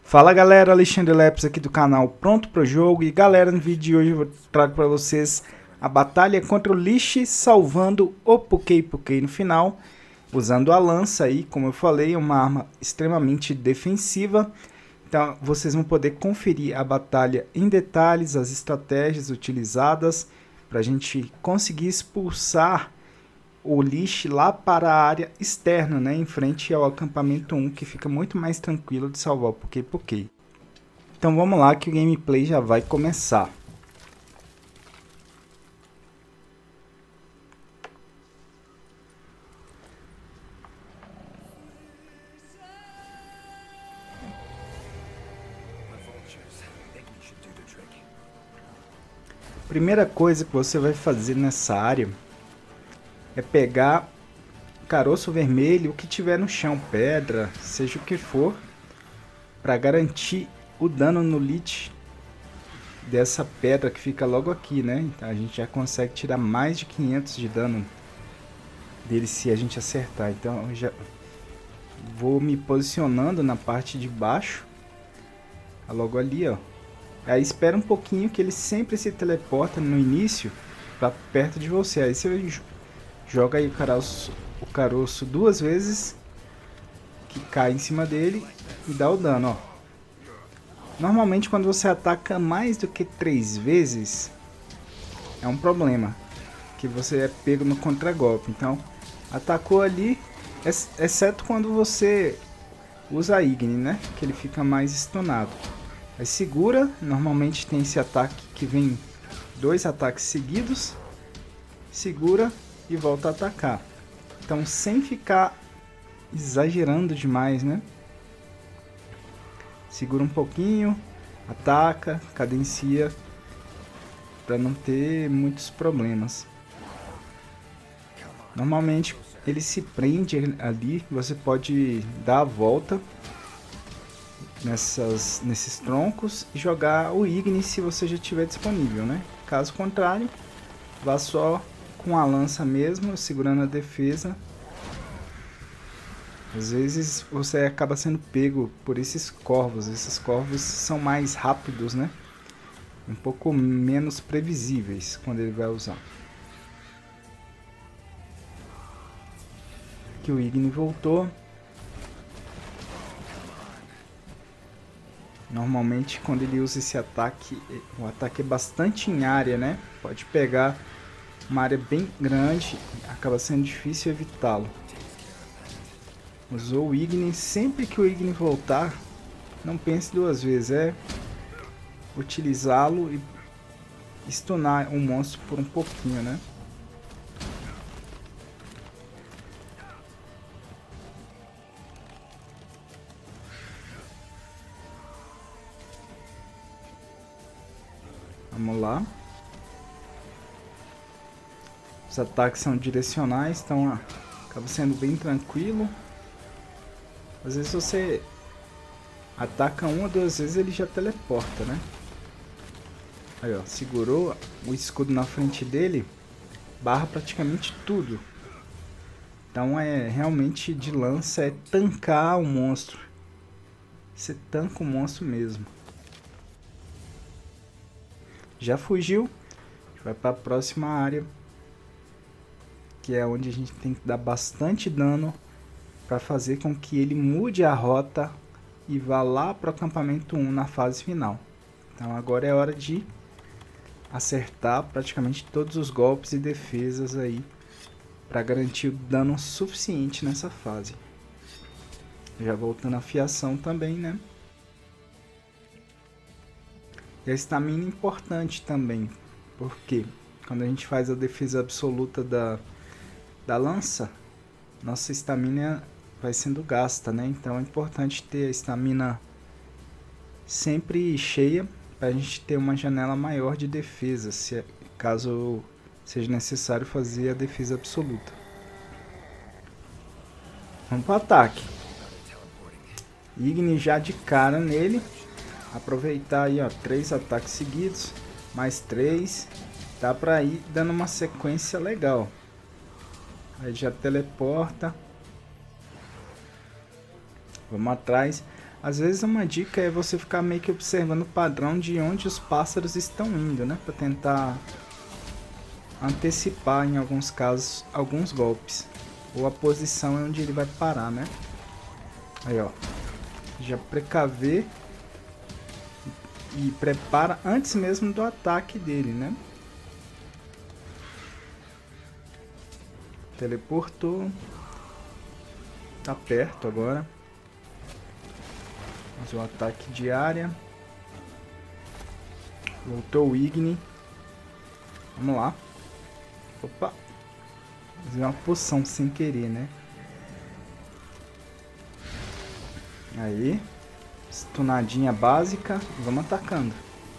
Fala galera, Alexandre Lepes aqui do canal Pronto Pro Jogo. E galera, no vídeo de hoje eu trago para vocês a batalha contra o Lich, salvando o Pukei-Pukei no final, usando a lança aí, como eu falei, é uma arma extremamente defensiva. Então vocês vão poder conferir a batalha em detalhes, as estratégias utilizadas para a gente conseguir expulsar o Lich lá para a área externa, né, em frente ao acampamento 1, que fica muito mais tranquilo de salvar o Pukei-Pukei. Então vamos lá que o gameplay já vai começar. Primeira coisa que você vai fazer nessa área é pegar caroço vermelho, o que tiver no chão, pedra, seja o que for, para garantir o dano no Lich dessa pedra que fica logo aqui, né? Então a gente já consegue tirar mais de 500 de dano dele se a gente acertar. Então eu já vou me posicionando na parte de baixo, logo ali, ó. Aí espera um pouquinho que ele sempre se teleporta no início para perto de você. Aí você joga aí o caroço duas vezes, que cai em cima dele e dá o dano, ó. Normalmente quando você ataca mais do que 3 vezes, é um problema, que você é pego no contragolpe. Então, atacou ali, exceto quando você usa a Igni, né, que ele fica mais stunado. Aí segura, normalmente tem esse ataque que vem 2 ataques seguidos, segura e volta a atacar. Então sem ficar exagerando demais, né? Segura um pouquinho, ataca, cadencia, para não ter muitos problemas. Normalmente ele se prende ali, você pode dar a volta nesses troncos e jogar o Igni se você já tiver disponível, né? Caso contrário, vá só com a lança mesmo, segurando a defesa. Às vezes você acaba sendo pego por esses corvos são mais rápidos, né? Um pouco menos previsíveis quando ele vai usar. Aqui o Igni voltou. Normalmente quando ele usa esse ataque, o ataque é bastante em área, né? Pode pegar uma área bem grande, acaba sendo difícil evitá-lo. Usou o Igni, sempre que o Igni voltar, não pense duas vezes, é utilizá-lo e stunar um monstro por um pouquinho, né? Vamos lá. Os ataques são direcionais, então acaba sendo bem tranquilo. Às vezes você ataca uma ou duas vezes, ele já teleporta, né? Aí, ó, segurou o escudo na frente dele, barra praticamente tudo. Então é realmente de lança, é tancar o monstro. Você tanca o monstro mesmo. Já fugiu, vai para a próxima área, que é onde a gente tem que dar bastante dano para fazer com que ele mude a rota e vá lá para o acampamento 1 na fase final. Então agora é hora de acertar praticamente todos os golpes e defesas aí para garantir o dano suficiente nessa fase. Já voltando a fiação também, né? E a estamina é importante também, porque quando a gente faz a defesa absoluta da lança, nossa estamina vai sendo gasta, né? Então é importante ter a estamina sempre cheia para a gente ter uma janela maior de defesa, caso seja necessário fazer a defesa absoluta. Vamos para o ataque. Igni já de cara nele. Aproveitar aí, ó, 3 ataques seguidos, mais 3, dá pra ir dando uma sequência legal. Aí já teleporta. Vamos atrás. Às vezes uma dica é você ficar meio que observando o padrão de onde os pássaros estão indo, né? Pra tentar antecipar, em alguns casos, alguns golpes. Ou a posição é onde ele vai parar, né? Aí, ó. Já precaver e prepara antes mesmo do ataque dele, né? Teleportou. Tá perto agora. Faz o ataque de área. Voltou o Igni. Vamos lá. Opa. Fazer uma poção sem querer, né? Aí. Stunadinha básica. Vamos atacando.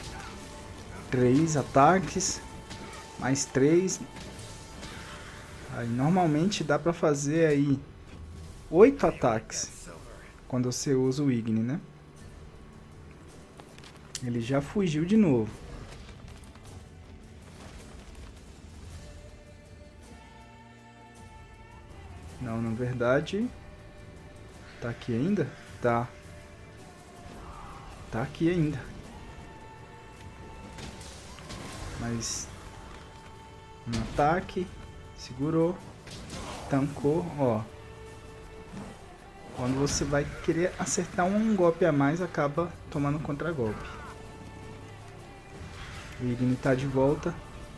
3 ataques. Mais 3. Aí normalmente dá pra fazer aí 8 ataques. Quando você usa o Igni, né? Ele já fugiu de novo. Não, na verdade... Tá aqui ainda? Tá. Tá aqui ainda. Mas... Um ataque. Segurou. Tancou, ó. Quando você vai querer acertar um golpe a mais, acaba tomando contra-golpe. O Igni tá de volta.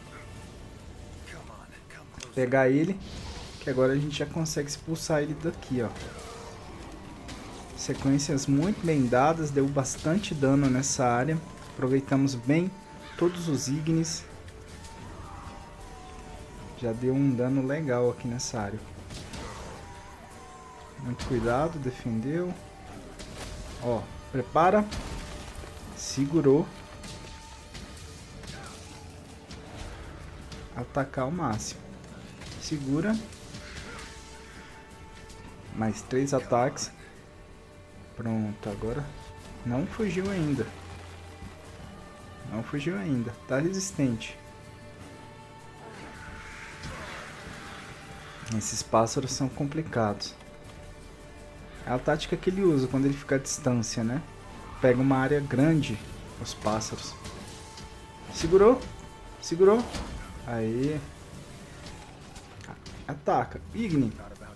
Vou pegar ele, que agora a gente já consegue expulsar ele daqui, ó. Sequências muito bem dadas, deu bastante dano nessa área. Aproveitamos bem todos os Ignis. Já deu um dano legal aqui nessa área. Muito cuidado, defendeu. Ó, prepara. Segurou. Atacar ao máximo. Segura. Mais 3 ataques. Pronto, agora não fugiu ainda. Não fugiu ainda. Tá resistente. Esses pássaros são complicados. É a tática que ele usa quando ele fica à distância, né? Pega uma área grande, os pássaros. Segurou. Segurou. Aí. Ataca. Igni.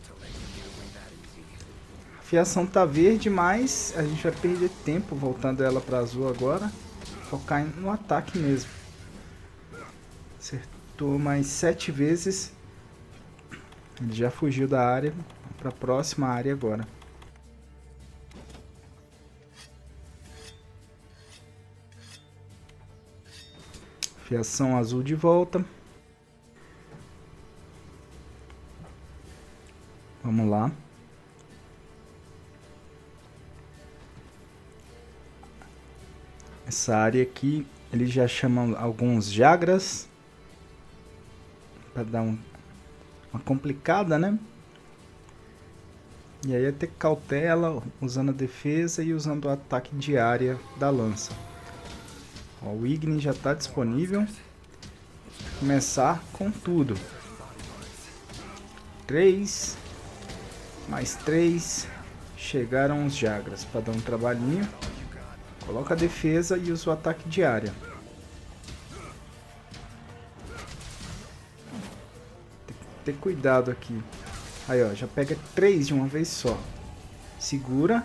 A fiação tá verde, mas a gente vai perder tempo voltando ela para azul agora. Focar no ataque mesmo. Acertou mais 7 vezes. Ele já fugiu da área. Para a próxima área agora. Fiação azul de volta. Vamos lá. Essa área aqui, eles já chamam alguns Jagras. Para dar uma complicada, né? E aí é ter cautela, usando a defesa e usando o ataque de área da lança. Ó, o Igni já está disponível. Começar com tudo. 3. Mais 3. Chegaram os Jagras para dar um trabalhinho. Coloca a defesa e usa o ataque de área. Tem que ter cuidado aqui. Aí, ó, já pega 3 de uma vez só. Segura.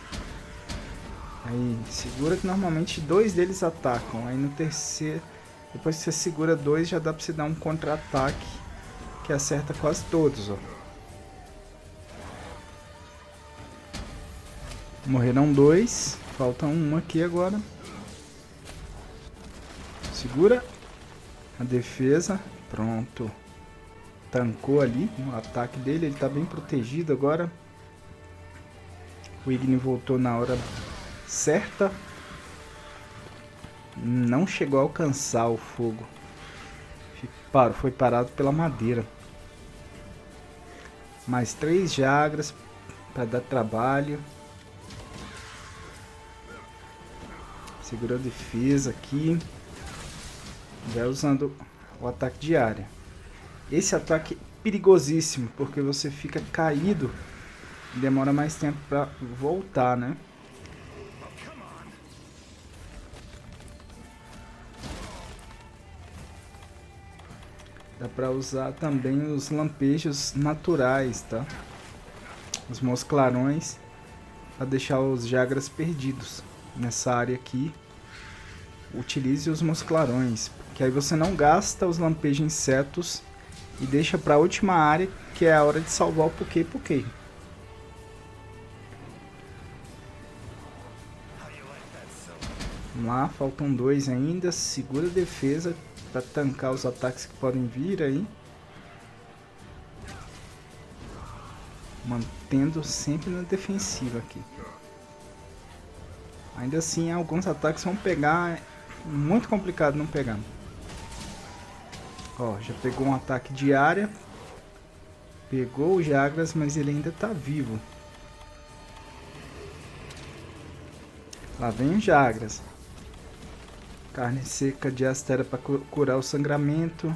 Aí, segura que normalmente 2 deles atacam. Aí no terceiro, depois que você segura 2, já dá pra você dar um contra-ataque que acerta quase todos, ó. Morreram 2. Falta um aqui agora. Segura. A defesa. Pronto. Tancou ali o ataque dele. Ele tá bem protegido agora. O Igni voltou na hora certa. Não chegou a alcançar o fogo. Foi parado pela madeira. Mais 3 Jagras para dar trabalho. Segurou a defesa aqui. Vai usando o ataque de área. Esse ataque é perigosíssimo, porque você fica caído e demora mais tempo para voltar, né? Dá pra usar também os lampejos naturais, tá? Os meus clarões, para deixar os Jagras perdidos. Nessa área aqui, utilize os meus clarões, que aí você não gasta os lampejos insetos e deixa para a última área, que é a hora de salvar o Pukei-Pukei. Vamos lá, faltam 2 ainda. Segura a defesa para tancar os ataques que podem vir aí. Mantendo sempre na defensiva aqui. Ainda assim, alguns ataques vão pegar. É muito complicado não pegar. Ó, já pegou um ataque de área. Pegou o Jagras, mas ele ainda tá vivo. Lá vem o Jagras. Carne seca de Astera para curar o sangramento.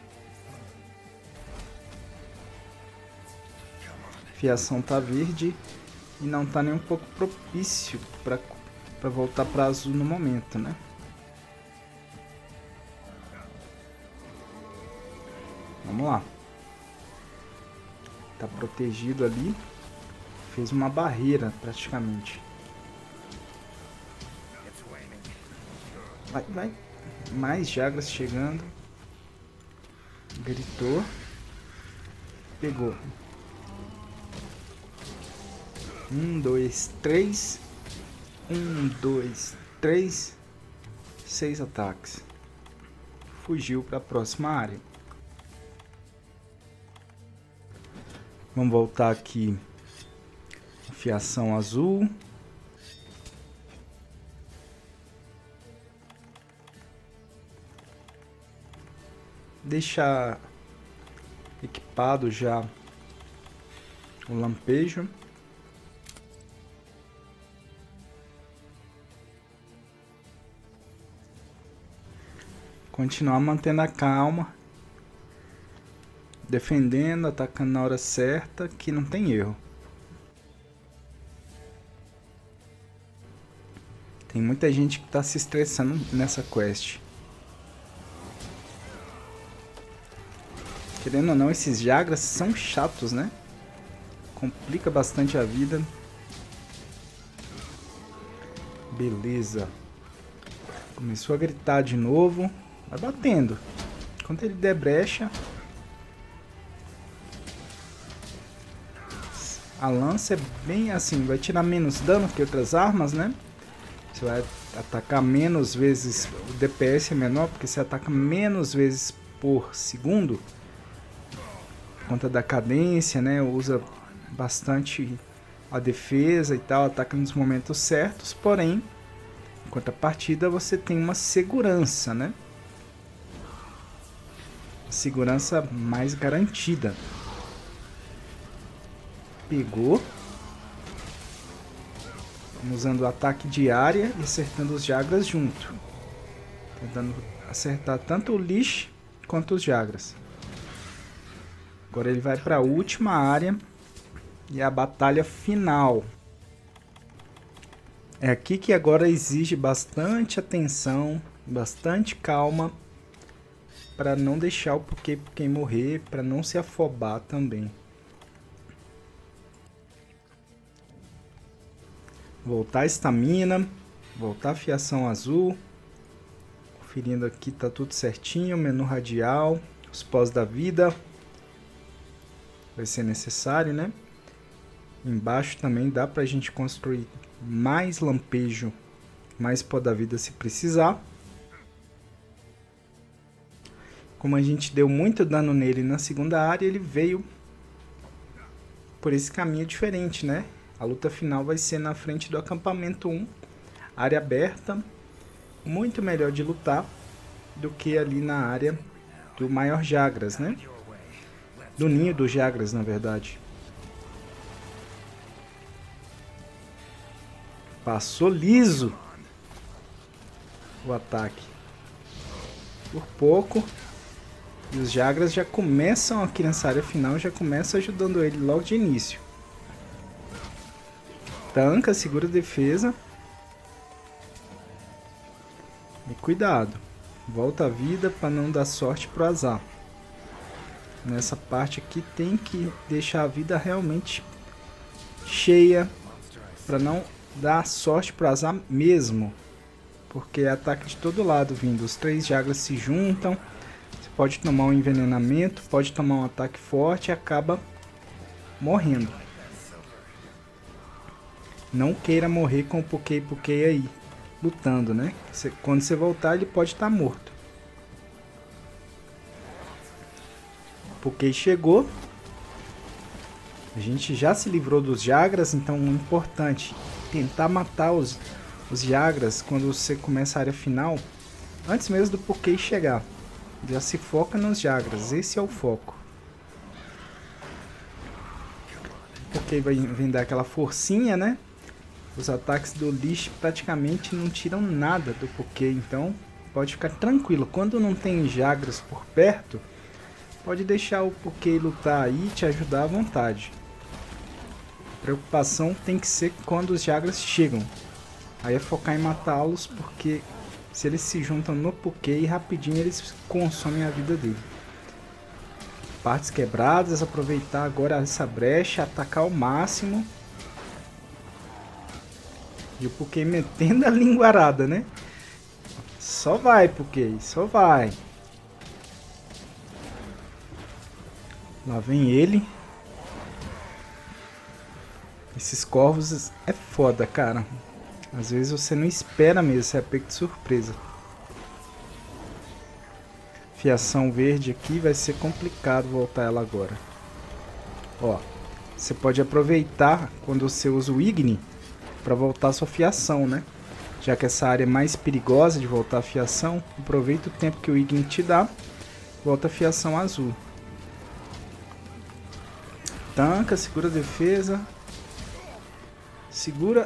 Fiação tá verde e não tá nem um pouco propício para voltar para azul no momento, né? Vamos lá. Tá protegido ali. Fez uma barreira praticamente. Vai, vai. Mais Jagras chegando. Gritou. Pegou. 1, 2, 3. 1, 2, 3. 6 ataques. Fugiu para a próxima área. Vamos voltar aqui. Fiação azul. Deixar equipado já o lampejo. Continuar mantendo a calma. Defendendo, atacando na hora certa, que não tem erro. Tem muita gente que está se estressando nessa quest. Querendo ou não, esses Jagras são chatos, né? Complica bastante a vida. Beleza. Começou a gritar de novo. Vai batendo. Quando ele der brecha... A lança é bem assim, vai tirar menos dano que outras armas, né? Você vai atacar menos vezes, o DPS é menor, porque você ataca menos vezes por segundo. Por conta da cadência, né? Usa bastante a defesa e tal, ataca nos momentos certos, porém, enquanto a partida você tem uma segurança, né? Segurança mais garantida. Pegou. Vamos usando o ataque de área e acertando os Jagras junto. Tentando acertar tanto o Lich quanto os Jagras. Agora ele vai para a última área e a batalha final. É aqui que agora exige bastante atenção, bastante calma, para não deixar o Pukei-Pukei morrer, para não se afobar também. Voltar a estamina, voltar a fiação azul. Conferindo aqui, tá tudo certinho, menu radial, os pós da vida. Vai ser necessário, né? Embaixo também dá pra gente construir mais lampejo, mais pó da vida se precisar. Como a gente deu muito dano nele na segunda área, ele veio por esse caminho diferente, né? A luta final vai ser na frente do acampamento 1, área aberta, muito melhor de lutar do que ali na área do maior Jagras, né? Do ninho dos Jagras, na verdade. Passou liso o ataque. Por pouco. E os Jagras já começam aqui nessa área final, já começam ajudando ele logo de início. Tanca, segura a defesa. E cuidado. Volta a vida para não dar sorte pro azar. Nessa parte aqui tem que deixar a vida realmente cheia para não dar sorte pro azar mesmo. Porque é ataque de todo lado vindo. Os 3 Jagras se juntam. Você pode tomar um envenenamento, pode tomar um ataque forte e acaba morrendo. Não queira morrer com o Pukei aí, lutando, né? Quando você voltar, ele pode estar morto. O Pukei chegou. A gente já se livrou dos Jagras, então é importante tentar matar os Jagras quando você começa a área final, antes mesmo do Pukei chegar. Já se foca nos Jagras, esse é o foco. O Pukei vai vir dar aquela forcinha, né? Os ataques do Lich praticamente não tiram nada do Pukei, então pode ficar tranquilo. Quando não tem Jagras por perto, pode deixar o Pukei lutar aí e te ajudar à vontade. A preocupação tem que ser quando os Jagras chegam. Aí é focar em matá-los, porque se eles se juntam no Pukei, rapidinho eles consomem a vida dele. Partes quebradas, aproveitar agora essa brecha, atacar ao máximo. E o Pukei metendo a linguarada, né? Só vai, Pukei, só vai. Lá vem ele. Esses corvos é foda, cara. Às vezes você não espera mesmo, você é pego de surpresa. Fiação verde aqui vai ser complicado voltar ela agora. Ó, você pode aproveitar quando você usa o Igni para voltar sua fiação, né? Já que essa área é mais perigosa de voltar a fiação, aproveita o tempo que o Igni te dá, volta a fiação azul. Tanca, segura a defesa. Segura.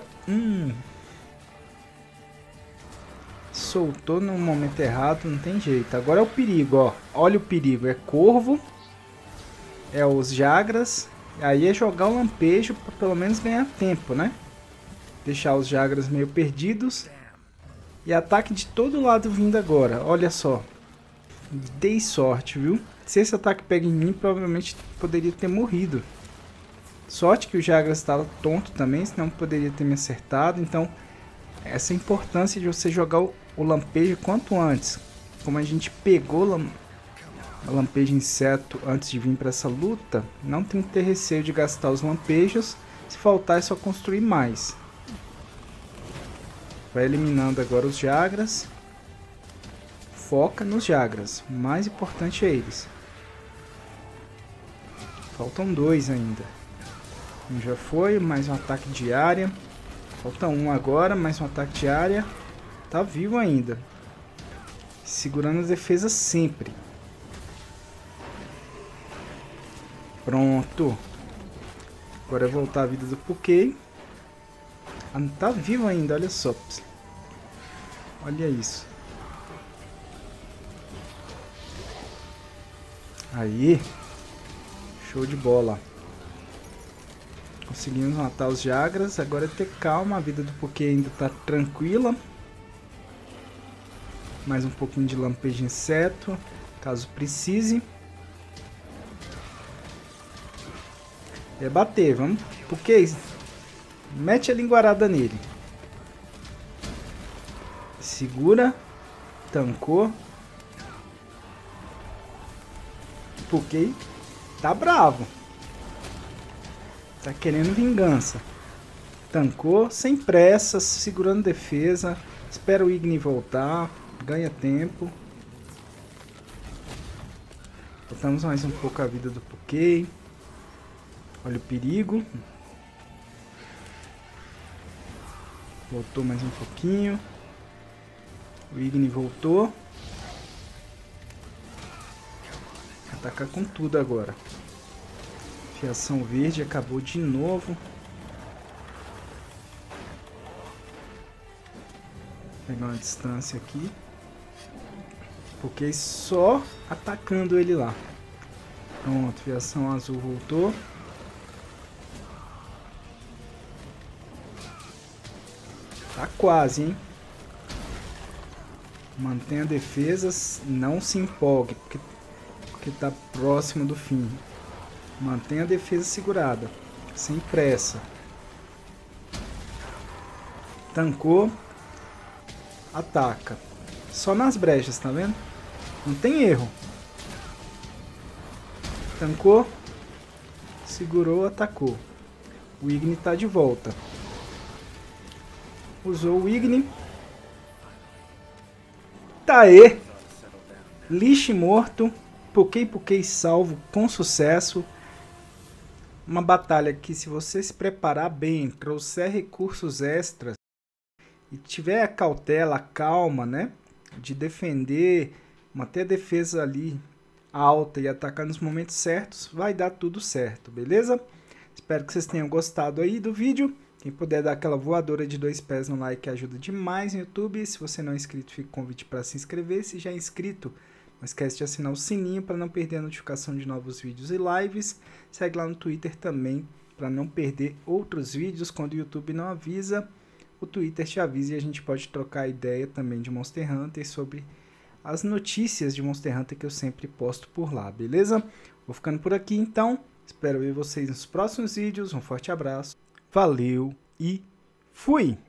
Soltou no momento errado, não tem jeito. Agora é o perigo, ó. Olha o perigo. É corvo. É os Jagras. Aí é jogar o lampejo para pelo menos ganhar tempo, né? Deixar os Jagras meio perdidos. E ataque de todo lado vindo agora. Olha só. Dei sorte, viu? Se esse ataque pega em mim, provavelmente poderia ter morrido. Sorte que o Jagras estava tonto também, senão poderia ter me acertado. Então, essa importância de você jogar o lampejo quanto antes. Como a gente pegou o lampejo inseto antes de vir para essa luta, não tem que ter receio de gastar os lampejos. Se faltar é só construir mais. Vai eliminando agora os Jagras. Foca nos Jagras. O mais importante é eles. Faltam 2 ainda. Um já foi, mais um ataque de área. Falta um agora, mais um ataque de área. Tá vivo ainda. Segurando a defesa sempre. Pronto. Agora é voltar a vida do Pukei. Ah, não tá vivo ainda, olha só. Olha isso. Aí. Show de bola. Conseguimos matar os Jagras. Agora é ter calma. A vida do Pukei ainda tá tranquila. Mais um pouquinho de lampejo de inseto, caso precise. É bater, vamos. Pukei, mete a linguarada nele. Segura. Tancou. Pukei tá bravo. Tá querendo vingança. Tancou, sem pressa, segurando defesa. Espera o Igni voltar. Ganha tempo. Botamos mais um pouco a vida do Pukei. Olha o perigo. Voltou mais um pouquinho. O Igni voltou. Atacar com tudo agora. Fiação verde acabou de novo. Vou pegar uma distância aqui. Porque só atacando ele lá. Pronto, fiação azul voltou. Tá quase, hein? Mantenha defesas, não se empolgue. Porque que está próximo do fim. Mantenha a defesa segurada, sem pressa. Tancou, ataca. Só nas brechas, tá vendo? Não tem erro. Tancou, segurou, atacou. O Igni tá de volta. Usou o Igni. Tá aí. Lich morto. Pukei salvo com sucesso. Uma batalha que, se você se preparar bem, trouxer recursos extras e tiver a cautela, a calma, né, de defender, manter a defesa ali alta e atacar nos momentos certos, vai dar tudo certo, beleza? Espero que vocês tenham gostado aí do vídeo. Quem puder dar aquela voadora de 2 pés no like ajuda demais no YouTube. Se você não é inscrito, fica o convite para se inscrever. Se já é inscrito, não esquece de assinar o sininho para não perder a notificação de novos vídeos e lives. Segue lá no Twitter também para não perder outros vídeos. Quando o YouTube não avisa, o Twitter te avisa e a gente pode trocar ideia também de Monster Hunter sobre as notícias de Monster Hunter que eu sempre posto por lá, beleza? Vou ficando por aqui então. Espero ver vocês nos próximos vídeos. Um forte abraço. Valeu e fui!